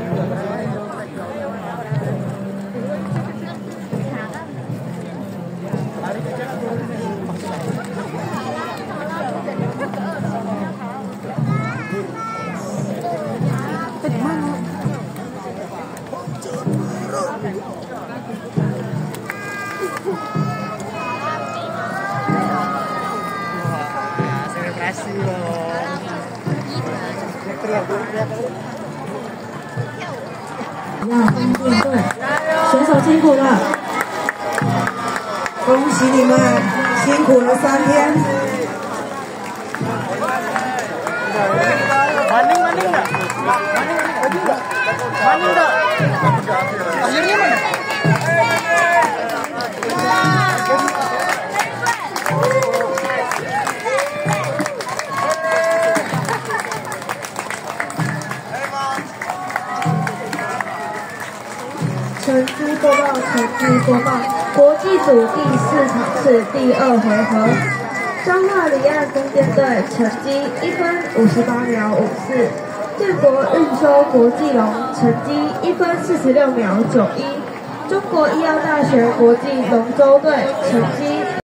对，选手辛苦了，恭喜你们辛苦了3天。成绩播报，国际组第4场是第2回合，彰化离岸弓箭队成绩1分58秒54，建国运修国际龙成绩1分46秒91，中国医药大学国际龙舟队成绩